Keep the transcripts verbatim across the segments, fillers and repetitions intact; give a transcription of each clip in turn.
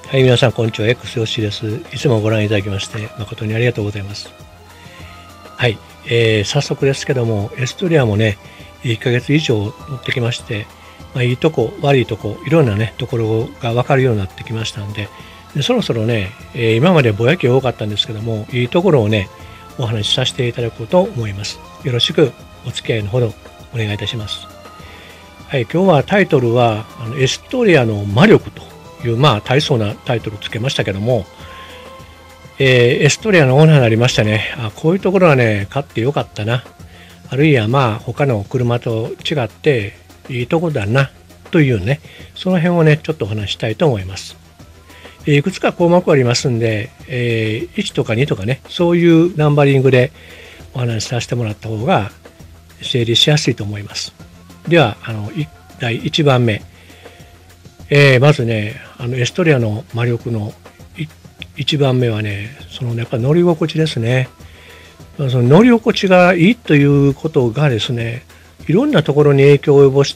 はい、皆さん、こんにちは。X よっしーです。いつもご覧いただきまして、誠にありがとうございます。はい、えー、早速ですけども、エストリアもね、いっかげつ以上乗ってきまして、まあ、いいとこ、悪いとこ、いろんなね、ところが分かるようになってきましたんで、でそろそろね、えー、今までぼやき多かったんですけども、いいところをね、お話しさせていただこうと思います。よろしくお付き合いのほどお願いいたします。はい、今日はタイトルは、あのエストリアの魔力という、まあ、大層なタイトルをつけましたけども、えー、エストリアのオーナーになりましたね。あ、こういうところはね、買ってよかったな。あるいはまあ、他の車と違っていいところだな、というね、その辺をね、ちょっとお話したいと思います。えー、いくつか項目ありますんで、えー、いちとかにとかね、そういうナンバリングでお話しさせてもらった方が整理しやすいと思います。では、あの、だいいちばんめ。えー、まずね、あのエストリアの魔力のいちばんめはね、そのやっぱ乗り心地ですね。その乗り心地がいいということがですね、いろんなところに影響を及ぼして、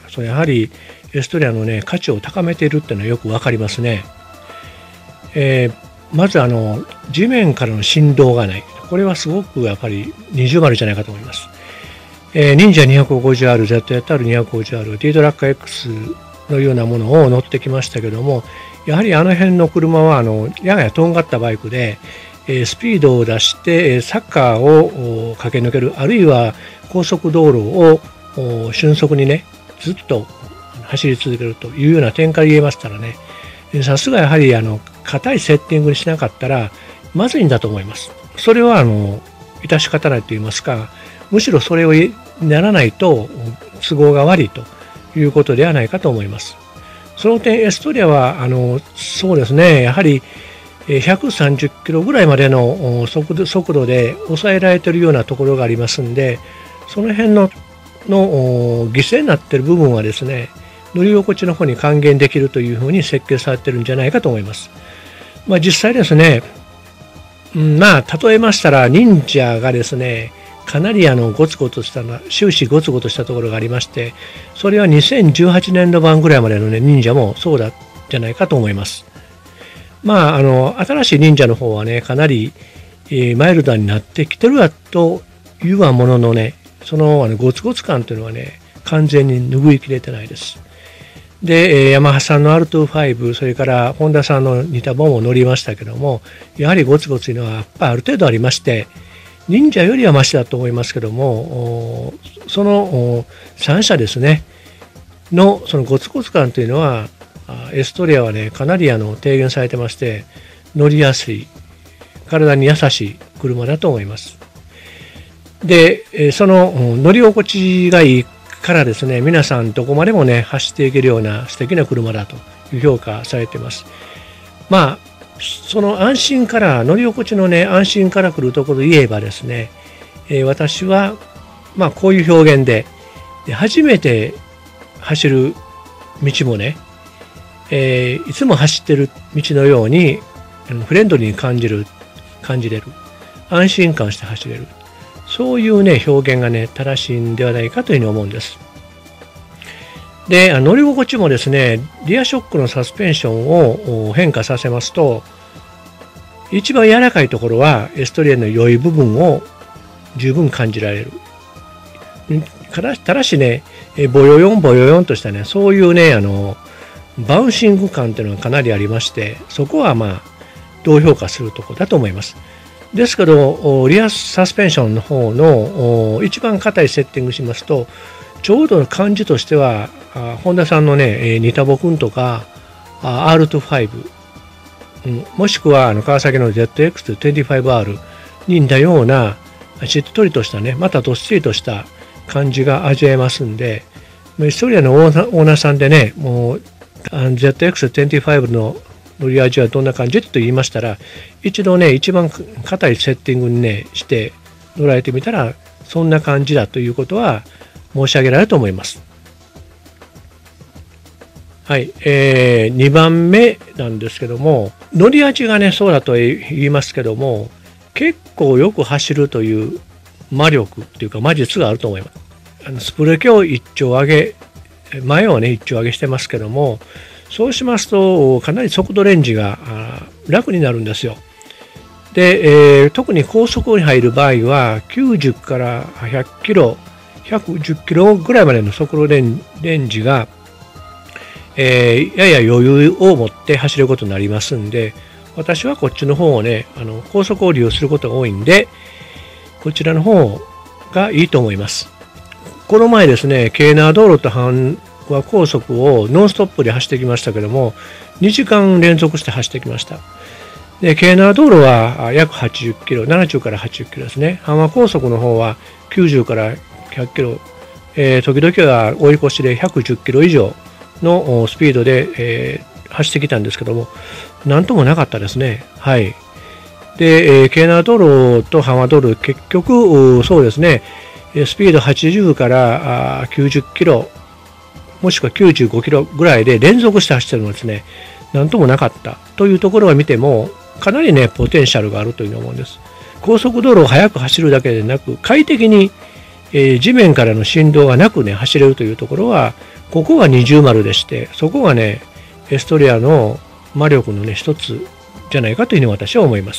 そのやはりエストリアのね、価値を高めているっていうのはよくわかりますね。えー、まずあの、地面からの振動がない。これはすごくやっぱり二重丸じゃないかと思います。えー、忍者 にひゃくごじゅうアール、ゼットエーティーアールにひゃくごじゅうアール、D トラッカー Xのようなものを乗ってきましたけども、やはりあの辺の車はあのややとんがったバイクで、えー、スピードを出してサッカーを駆け抜ける、あるいは高速道路を瞬速にねずっと走り続けるというような点から言えましたらね、さすがやはりあの硬いセッティングにしなかったらまずいんだと思います。それはあの致し方ないと言いますか、むしろそれをならないと都合が悪いということではないかと思います。その点、エストリアはあのそうですね、やはりひゃくさんじゅっキロぐらいまでの速度、速度で抑えられているようなところがありますんで、その辺のの犠牲になっている部分はですね、乗り心地の方に還元できるというふうに設計されているんじゃないかと思います。まあ、実際ですね、うん、まあ例えましたら忍者がですね、かなりあのゴツゴツしたの終始ゴツゴツしたところがありまして、それはにせんじゅうはちねんど版ぐらいまでの、ね、忍者もそうだじゃないかと思います。まああの新しい忍者の方はね、かなり、えー、マイルドになってきてるわというはもののね、そのあのゴツゴツ感というのはね、完全に拭いきれてないです。で、えー、ヤマハさんの アールにじゅうご、それからホンダさんの似たものも乗りましたけども、やはりゴツゴツというのはやっぱりある程度ありまして、忍者よりはマシだと思いますけども、そのさん社ですねのそのゴツゴツ感というのはエストリアはね、かなりあの低減されてまして、乗りやすい、体に優しい車だと思います。で、その乗り心地がいいからですね、皆さんどこまでもね走っていけるような素敵な車だという評価されています。まあその安心から、乗り心地のね、安心から来るところで言えばですね、えー、私は、まあこういう表現で、で初めて走る道もね、えー、いつも走ってる道のように、フレンドリーに感じる、感じれる。安心感して走れる。そういうね、表現がね、正しいんではないかというふうに思うんです。で、乗り心地もですね、リアショックのサスペンションを変化させますと、一番柔らかいところはエストリアの良い部分を十分感じられる。ただしね、ボヨヨンボヨヨンとしたね、そういうね、あの、バウンシング感というのがかなりありまして、そこはまあ、どう評価するところだと思います。ですけど、リアサスペンションの方の一番硬いセッティングしますと、ちょうどの感じとしては、ホンダさんのね、ニタボくんとか、アールにじゅうご、うん、もしくはあの川崎の ゼットエックスにじゅうごアール に似たような、しっとりとしたね、またどっしりとした感じが味わえますんで、エストリアのオーナー、オーナーさんでね、もう ゼットエックスにじゅうご の乗り味はどんな感じと言いましたら、一度ね、一番硬いセッティングにね、して乗られてみたら、そんな感じだということは申し上げられると思います。はい、えー、にばんめなんですけども、乗り味がね、そうだと言いますけども、結構よく走るという魔力っていうか魔術があると思います。あのスプレー機を一丁上げ、前をね、一丁上げしてますけども、 そうしますと、かなり速度レンジが楽になるんですよ。で、えー、特に高速に入る場合は、きゅうじゅうからひゃくキロ、ひゃくじゅっキロぐらいまでの速度レンレンジが、えー、やや余裕を持って走ることになりますんで、私はこっちの方をね、あの高速を利用することが多いんで、こちらの方がいいと思います。この前ですね、京奈道路と阪和高速をノンストップで走ってきましたけども、にじかん連続して走ってきました。で、京奈道路は約はちじゅっキロ、ななじゅうからはちじゅっキロですね。阪和高速の方はきゅうじゅうからひゃくキロ、えー、時々は追い越しでひゃくじゅっキロ以上のスピードで、えー、走ってきたんですけども、なんともなかったですね。はい。で、えー、京奈道路と阪和道路、結局、そうですね、スピードはちじゅうからきゅうじゅっキロ、もしくはきゅうじゅうごキロぐらいで連続して走ってるのですね、なんともなかったというところを見ても、かなりね、ポテンシャルがあるというふうに思うんです。高速道路を速く走るだけでなく、快適に、えー、地面からの振動がなくね、走れるというところは、ここが二重丸でして、そこがね、エストリアの魔力のね、一つじゃないかというふうに私は思います。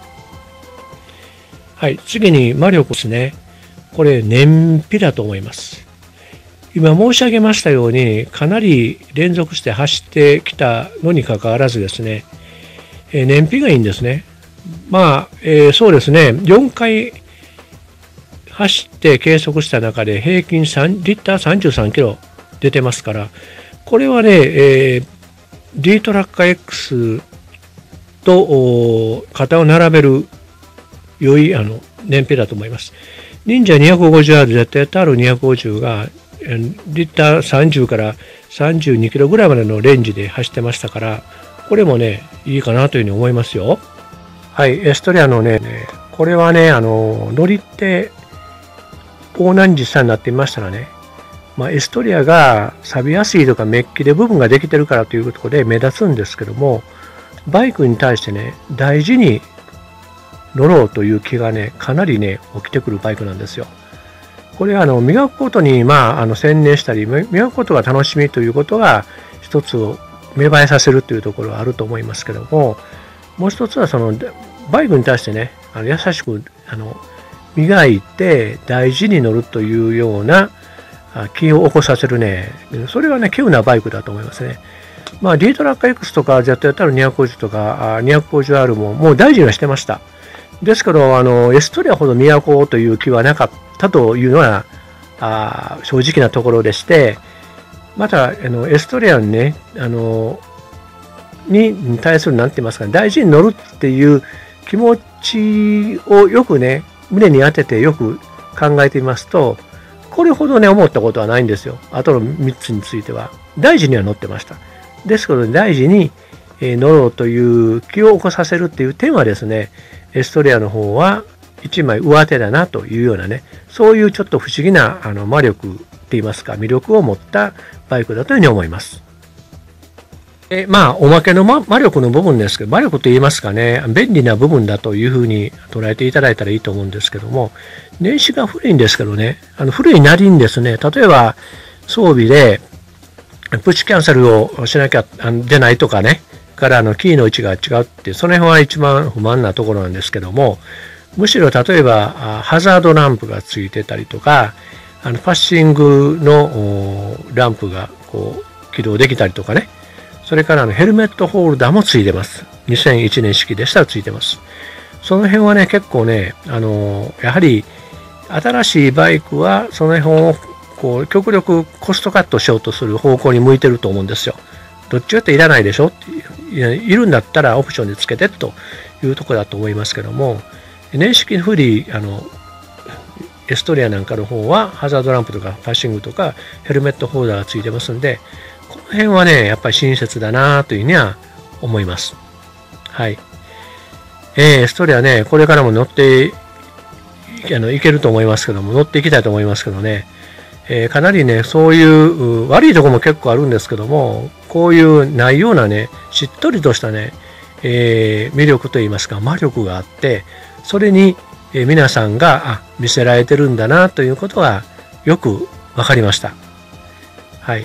はい、次に魔力ですね。これ、燃費だと思います。今申し上げましたように、かなり連続して走ってきたのにかかわらずですね、えー、燃費がいいんですね。まあ、えー、そうですね、よんかい走って計測した中で平均さんリッターさんじゅうさんキロ出てますから、これはね、えー、D トラッカー X と肩を並べる良いあの燃費だと思います。忍者 にひゃくごじゅうアール、ゼットエーアールにひゃくごじゅう がリッターさんじゅうからさんじゅうにキロぐらいまでのレンジで走ってましたから、これもね、いいかなというふうに思いますよ。はい、エストリアのね、これはね、あの、乗りって大難実際になってみましたらね、まあ、エストリアが錆びやすいとかメッキで部分ができてるからということで目立つんですけども、バイクに対してね、大事に乗ろうという気がね、かなりね、起きてくるバイクなんですよ。これはあの磨くことに、まあ、あの専念したり、磨くことが楽しみということが一つを芽生えさせるというところはあると思いますけども、もう一つはそのバイクに対してね、あの優しくあの磨いて大事に乗るというような気を起こさせるね、それはね、稀有なバイクだと思いますね。まあ、D トラッカー X とか ゼットエーアールにひゃくごじゅうとか にひゃくごじゅうアール ももう大事にはしてました。ですけど、あのエストリアほど磨こうという気はなかったというのはあ正直なところでして、またあのエストリアにね、あのに対する何て言いますか、ね、大事に乗るっていう気持ちをよくね、胸に当ててよく考えてみますと、これほどね、思ったことはないんですよ。あとのみっつについては。大事には乗ってました。ですけど、大事に乗ろうという気を起こさせるっていう点はですね、エストリアの方は一枚上手だなというようなね、そういうちょっと不思議なあの魔力って言いますか、魅力を持ったバイクだというふうに思います。えまあ、おまけの魔力の部分ですけど、魔力と言いますかね、便利な部分だというふうに捉えていただいたらいいと思うんですけども、年始が古いんですけどね、あの古いなりにですね、例えば装備でプッシュキャンセルをしなきゃ出ないとかね、からあのキーの位置が違うって、その辺は一番不満なところなんですけども、むしろ例えばハザードランプがついてたりとか、あのパッシングのランプがこう起動できたりとかね、それからあのヘルメットホルダーもついてます。にせんいちねん式でしたらついてます。その辺はね、結構ね、あのやはり新しいバイクはその辺をこう極力コストカットしようとする方向に向いてると思うんですよ。どっちかっていらないでしょっているんだったらオプションでつけてというところだと思いますけども、年式フリーあのエストリアなんかの方はハザードランプとかパッシングとかヘルメットホルダーがついてますんで、この辺はね、やっぱり親切だなというふうには思います。はい。えー、エストリアね、これからも乗ってあのいけると思いますけども、乗っていきたいと思いますけどね、えー、かなりね、そういう悪いところも結構あるんですけども、こういうないようなね、しっとりとしたね、えー、魅力といいますか、魔力があって、それに、えー、皆さんがあ見せられてるんだなということがよく分かりました。はい。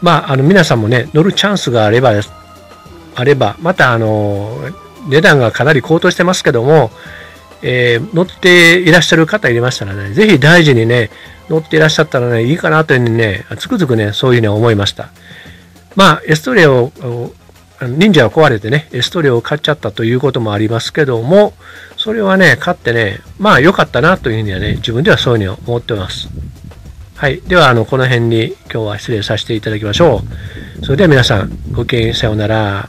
まあ、あの、皆さんもね、乗るチャンスがあれば、あれば、また、あの、値段がかなり高騰してますけども、えー、乗っていらっしゃる方いましたらね、ぜひ大事にね、乗っていらっしゃったらね、いいかなというふうにね、つくづくね、そういうふうに思いました。まあ、エストレアを、忍者が壊れてね、エストレアを買っちゃったということもありますけども、それはね、買ってね、まあ良かったなというふうにはね、自分ではそういうふうに思ってます。はい。では、あの、この辺に今日は失礼させていただきましょう。それでは皆さん、ごきげんさようなら。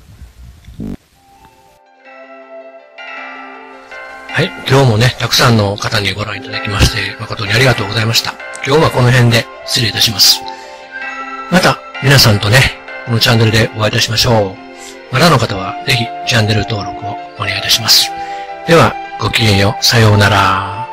はい。今日もね、たくさんの方にご覧いただきまして、誠にありがとうございました。今日はこの辺で失礼いたします。また、皆さんとね、このチャンネルでお会いいたしましょう。まだの方は、ぜひチャンネル登録をお願いいたします。では、ごきげんよう。さようなら。